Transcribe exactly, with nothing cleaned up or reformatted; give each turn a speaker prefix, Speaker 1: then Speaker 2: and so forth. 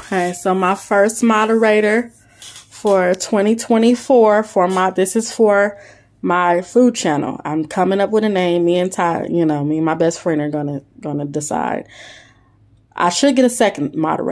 Speaker 1: Okay, so my first moderator for twenty twenty-four for my, this is for my food channel. I'm coming up with a name. Me and Ty, you know, me and my best friend are gonna gonna decide. I should get a second moderator.